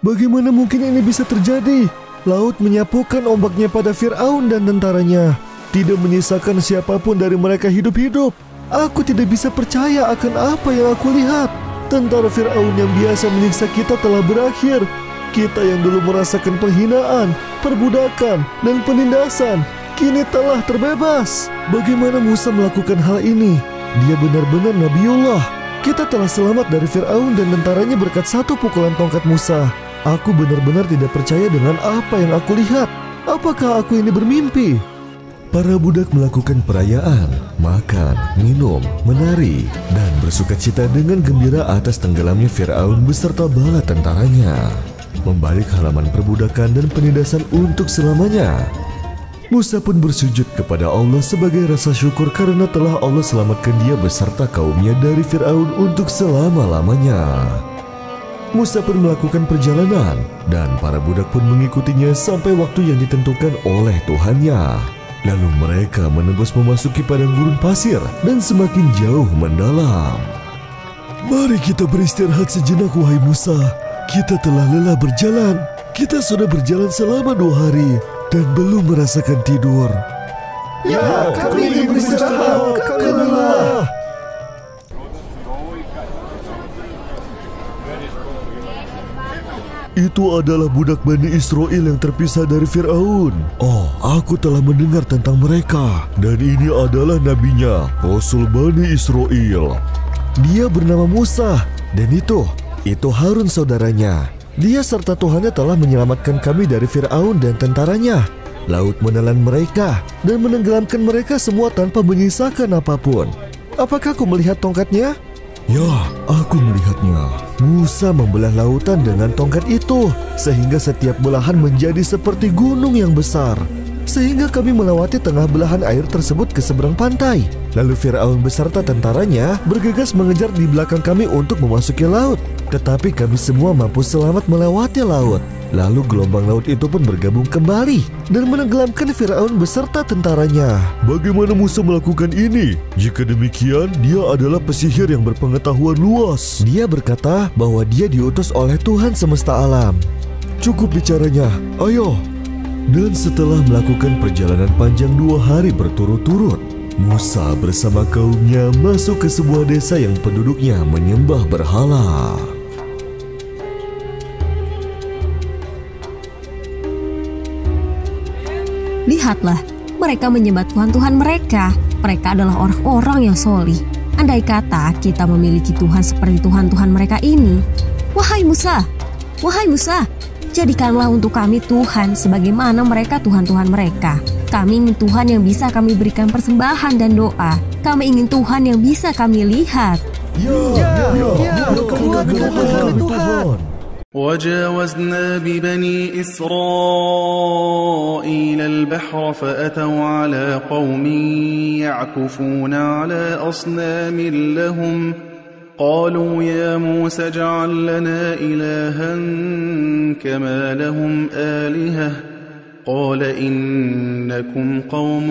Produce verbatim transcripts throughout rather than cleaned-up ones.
Bagaimana mungkin ini bisa terjadi? Laut menyapukan ombaknya pada Fir'aun dan tentaranya, tidak menyisakan siapapun dari mereka hidup-hidup. Aku tidak bisa percaya akan apa yang aku lihat. Tentara Fir'aun yang biasa menyiksa kita telah berakhir. Kita yang dulu merasakan penghinaan, perbudakan, dan penindasan, kini telah terbebas. Bagaimana Musa melakukan hal ini? Dia benar-benar Nabiullah. Kita telah selamat dari Fir'aun dan tentaranya berkat satu pukulan tongkat Musa. Aku benar-benar tidak percaya dengan apa yang aku lihat. Apakah aku ini bermimpi? Para budak melakukan perayaan, makan, minum, menari, dan bersukacita dengan gembira atas tenggelamnya Fir'aun beserta bala tentaranya. Membalik halaman perbudakan dan penindasan untuk selamanya. Musa pun bersujud kepada Allah sebagai rasa syukur karena telah Allah selamatkan dia beserta kaumnya dari Fir'aun untuk selama-lamanya. Musa pun melakukan perjalanan dan para budak pun mengikutinya sampai waktu yang ditentukan oleh Tuhannya. Lalu mereka menembus memasuki padang gurun pasir dan semakin jauh mendalam. Mari kita beristirahat sejenak, wahai Musa. Kita telah lelah berjalan. Kita sudah berjalan selama dua hari dan belum merasakan tidur. Ya, kami ingin beristirahat. Kami lelah. Itu adalah budak Bani Israel yang terpisah dari Fir'aun. Oh, aku telah mendengar tentang mereka. Dan ini adalah nabinya, Rasul Bani Israel. Dia bernama Musa. Dan itu, itu Harun saudaranya. Dia serta Tuhannya telah menyelamatkan kami dari Fir'aun dan tentaranya. Laut menelan mereka dan menenggelamkan mereka semua tanpa menyisakan apapun. Apakah aku melihat tongkatnya? Ya, aku melihatnya. Musa membelah lautan dengan tongkat itu, sehingga setiap belahan menjadi seperti gunung yang besar. Sehingga kami melewati tengah belahan air tersebut ke seberang pantai. Lalu Fir'aun beserta tentaranya bergegas mengejar di belakang kami untuk memasuki laut. Tetapi kami semua mampu selamat melewati laut. Lalu gelombang laut itu pun bergabung kembali dan menenggelamkan Fir'aun beserta tentaranya. Bagaimana Musa melakukan ini? Jika demikian, dia adalah pesihir yang berpengetahuan luas. Dia berkata bahwa dia diutus oleh Tuhan semesta alam. Cukup bicaranya, ayo. Dan setelah melakukan perjalanan panjang dua hari berturut-turut, Musa bersama kaumnya masuk ke sebuah desa yang penduduknya menyembah berhala. Lihatlah, mereka menyembah Tuhan-Tuhan mereka. Mereka adalah orang-orang yang solih. Andai kata kita memiliki Tuhan seperti Tuhan-Tuhan mereka ini. Wahai Musa, wahai Musa, jadikanlah untuk kami Tuhan sebagaimana mereka Tuhan-Tuhan mereka. Kami ingin Tuhan yang bisa kami berikan persembahan dan doa. Kami ingin Tuhan yang bisa kami lihat. Ya, ya, ya, ya, kuatkanlah Tuhan. وجاوزنا ببني إسرائيل البحر فأتوا على قوم يعكفون على أصنام لهم قالوا يا موسى اجعل لنا إلها كما لهم آلهة قال إنكم قوم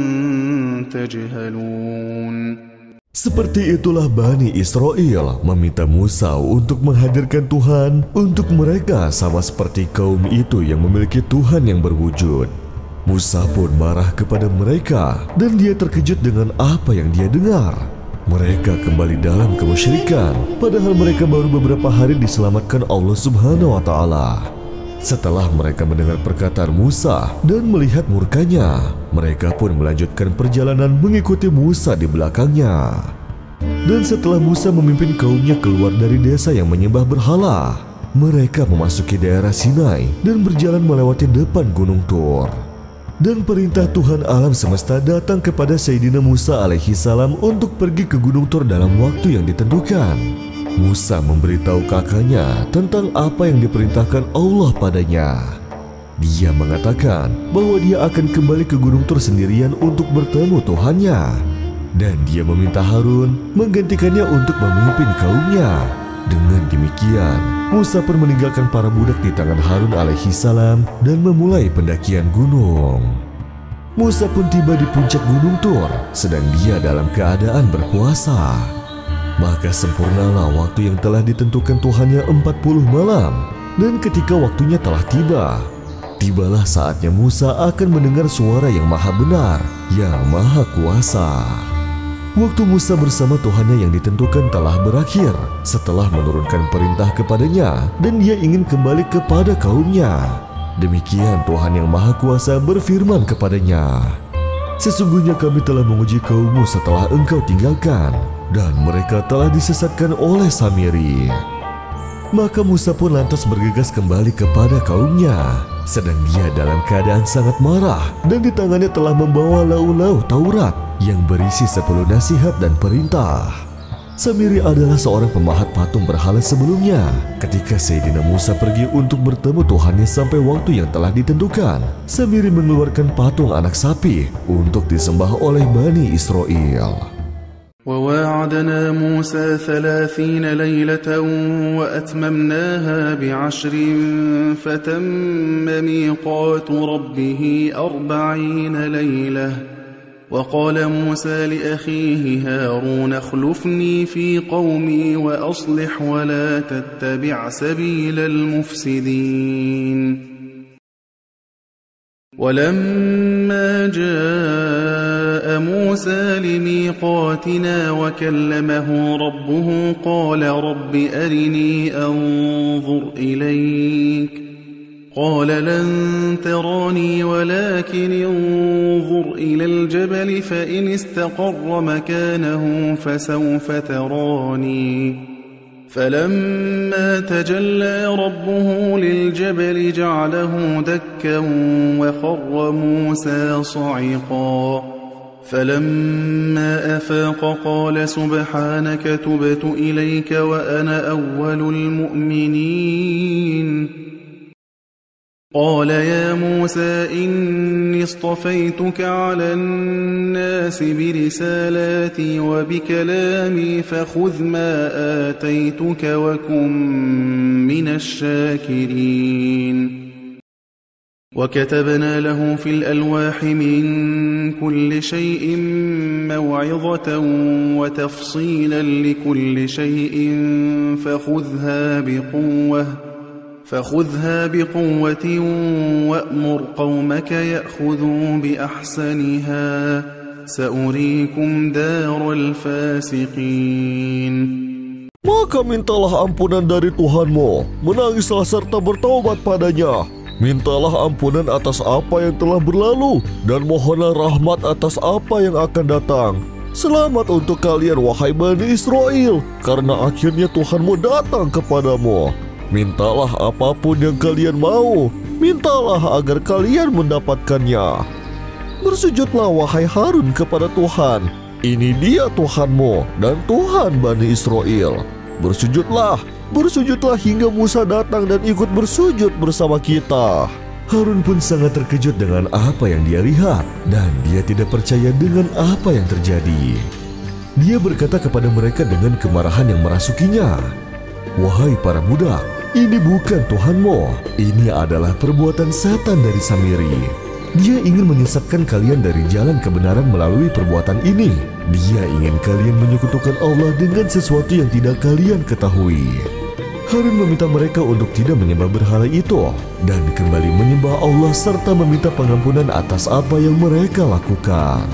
تجهلون. Seperti itulah Bani Israel meminta Musa untuk menghadirkan Tuhan untuk mereka sama seperti kaum itu yang memiliki Tuhan yang berwujud. Musa pun marah kepada mereka dan dia terkejut dengan apa yang dia dengar. Mereka kembali dalam kemusyrikan padahal mereka baru beberapa hari diselamatkan Allah Subhanahu wa Ta'ala. Setelah mereka mendengar perkataan Musa dan melihat murkanya, mereka pun melanjutkan perjalanan mengikuti Musa di belakangnya. Dan setelah Musa memimpin kaumnya keluar dari desa yang menyembah berhala, mereka memasuki daerah Sinai dan berjalan melewati depan Gunung Tur. Dan perintah Tuhan alam semesta datang kepada Sayyidina Musa alaihi salam untuk pergi ke Gunung Tur dalam waktu yang ditentukan. Musa memberitahu kakaknya tentang apa yang diperintahkan Allah padanya. Dia mengatakan bahwa dia akan kembali ke Gunung Tur sendirian untuk bertemu Tuhannya. Dan dia meminta Harun menggantikannya untuk memimpin kaumnya. Dengan demikian, Musa pun meninggalkan para budak di tangan Harun alaihi salam dan memulai pendakian gunung. Musa pun tiba di puncak Gunung Tur, sedang dia dalam keadaan berpuasa. Maka sempurnalah waktu yang telah ditentukan Tuhannya empat puluh malam. Dan ketika waktunya telah tiba, tibalah saatnya Musa akan mendengar suara yang maha benar, yang maha kuasa. Waktu Musa bersama Tuhannya yang ditentukan telah berakhir setelah menurunkan perintah kepadanya dan dia ingin kembali kepada kaumnya. Demikian Tuhan yang maha kuasa berfirman kepadanya, "Sesungguhnya kami telah menguji kaummu setelah engkau tinggalkan, dan mereka telah disesatkan oleh Samiri." Maka Musa pun lantas bergegas kembali kepada kaumnya, sedang dia dalam keadaan sangat marah dan di tangannya telah membawa lau-lau Taurat yang berisi sepuluh nasihat dan perintah. Samiri adalah seorang pemahat patung berhala sebelumnya. Ketika Sayyidina Musa pergi untuk bertemu Tuhannya sampai waktu yang telah ditentukan, Samiri mengeluarkan patung anak sapi untuk disembah oleh Bani Israel. وواعدنا موسى ثلاثين ليلة وأتممناها بعشر فتم ميقات ربه أربعين ليلة وقال موسى لأخيه هارون اخلفني في قومي وأصلح ولا تتبع سبيل المفسدين ولما جاء موسى لميقاتنا وكلمه ربه قال رب أرني أنظر إليك قال لن تراني ولكن انظر إلى الجبل فإن استقر مكانه فسوف تراني فلما تجلى ربه للجبل جعله دكا وخر موسى صعقا فلما أفاق قال سبحانك تبت إليك وأنا أول المؤمنين قال يا موسى إني اصطفيتك على الناس برسالاتي وبكلامي فخذ ما آتيتك وكن من الشاكرين وكتبنا له في الألواح من كل شيء موعظة وتفصيلا لكل شيء فخذها بقوة فخذها بقوة وأمر قومك يأخذوا بأحسنها سأريكم دار الفاسقين. Maka mintalah ampunan dari Tuhanmu, menangislah serta bertaubat padanya. Mintalah ampunan atas apa yang telah berlalu dan mohonlah rahmat atas apa yang akan datang. Selamat untuk kalian wahai Bani Israel, karena akhirnya Tuhanmu datang kepadamu. Mintalah apapun yang kalian mau, mintalah agar kalian mendapatkannya. Bersujudlah wahai Harun kepada Tuhan, ini dia Tuhanmu dan Tuhan Bani Israel. Bersujudlah, bersujudlah hingga Musa datang dan ikut bersujud bersama kita. Harun pun sangat terkejut dengan apa yang dia lihat dan dia tidak percaya dengan apa yang terjadi. Dia berkata kepada mereka dengan kemarahan yang merasukinya, "Wahai para budak, ini bukan Tuhanmu. Ini adalah perbuatan setan dari Samiri. Dia ingin menyesatkan kalian dari jalan kebenaran melalui perbuatan ini. Dia ingin kalian menyekutukan Allah dengan sesuatu yang tidak kalian ketahui." Harun meminta mereka untuk tidak menyembah berhala itu dan kembali menyembah Allah serta meminta pengampunan atas apa yang mereka lakukan.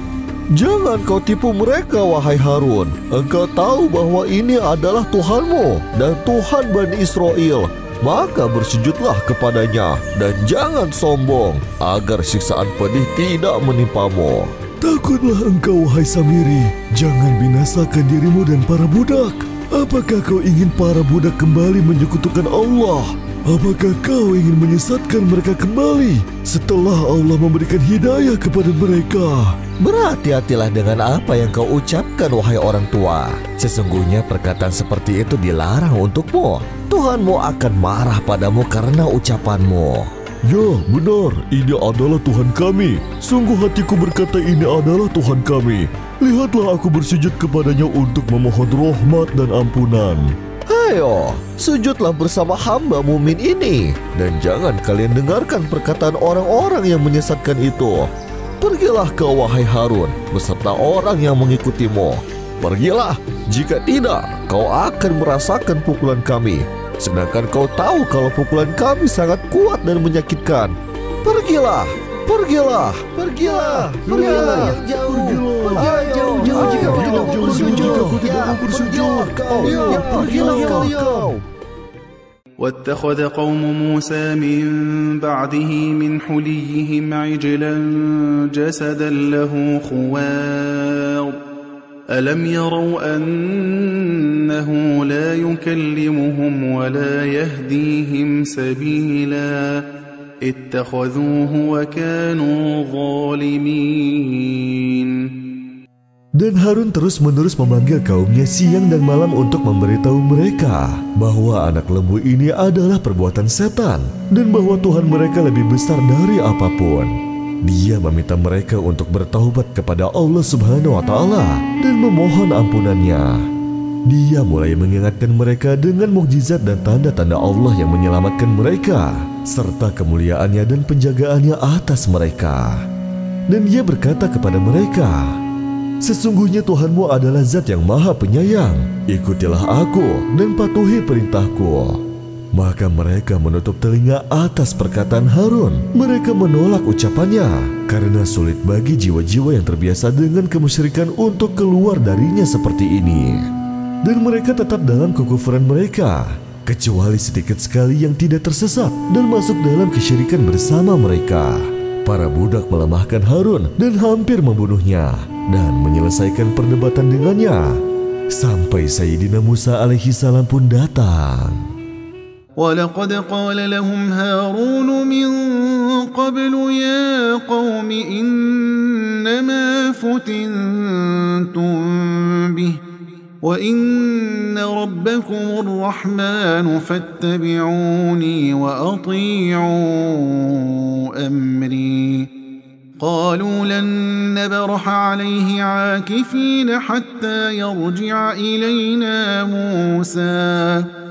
Jangan kau tipu mereka wahai Harun. Engkau tahu bahwa ini adalah Tuhanmu dan Tuhan Bani Israel. Maka bersujudlah kepadanya dan jangan sombong agar siksaan pedih tidak menimpamu. Takutlah engkau wahai Samiri, jangan binasakan dirimu dan para budak. Apakah kau ingin para budak kembali menyekutukan Allah? Apakah kau ingin menyesatkan mereka kembali setelah Allah memberikan hidayah kepada mereka? Berhati-hatilah dengan apa yang kau ucapkan wahai orang tua. Sesungguhnya perkataan seperti itu dilarang untukmu. Tuhanmu akan marah padamu karena ucapanmu. Ya benar, ini adalah Tuhan kami. Sungguh hatiku berkata ini adalah Tuhan kami. Lihatlah aku bersujud kepadanya untuk memohon rahmat dan ampunan. Ayo, sujudlah bersama hamba mumin ini. Dan jangan kalian dengarkan perkataan orang-orang yang menyesatkan itu. Pergilah kau wahai Harun beserta orang yang mengikutimu. Pergilah, jika tidak kau akan merasakan pukulan kami. sedangkan kau tahu kalau pukulan kami sangat kuat dan menyakitkan. Pergilah, pergilah, pergilah, pergilah yang jauh, pergilah jauh, jauh jika kau tidak mau bersujud, ya pergilah kau, ya pergilah kau. واتخذ قوم موسى من بعده من حليهم عجلا جسدا له خوار ألم يروا أنه لا يكلمهم ولا يهديهم سبيلا اتخذوه وكانوا ظالمين. Dan Harun terus-menerus memanggil kaumnya siang dan malam untuk memberitahu mereka bahwa anak lembu ini adalah perbuatan setan dan bahwa Tuhan mereka lebih besar dari apapun. Dia meminta mereka untuk bertaubat kepada Allah Subhanahu wa Ta'ala dan memohon ampunannya. Dia mulai mengingatkan mereka dengan mukjizat dan tanda-tanda Allah yang menyelamatkan mereka serta kemuliaannya dan penjagaannya atas mereka. Dan dia berkata kepada mereka, "Sesungguhnya Tuhanmu adalah zat yang maha penyayang. Ikutilah aku dan patuhi perintahku." Maka mereka menutup telinga atas perkataan Harun. Mereka menolak ucapannya karena sulit bagi jiwa-jiwa yang terbiasa dengan kemusyrikan untuk keluar darinya seperti ini. Dan mereka tetap dalam kekufuran mereka, kecuali sedikit sekali yang tidak tersesat dan masuk dalam kesyirikan bersama mereka. Para budak melemahkan Harun dan hampir membunuhnya dan menyelesaikan perdebatan dengannya sampai Sayyidina Musa alaihi salam pun datang. وَلَقَدْ قَالَ لَهُمْ هَارُونُ مِنْ قَبْلُ يَا قَوْمِ إِنَّمَا فُتِنْتُمْ بِهِ وَإِنَّ رَبَّكُمُ الرَّحْمَنُ فَاتَّبِعُونِي وَأَطِيعُوا أَمْرِي قَالُوا لَنْ نَبْرَحَ عَلَيْهِ عَاكِفِينَ حَتَّى يَرْجِعَ إِلَيْنَا مُوسَى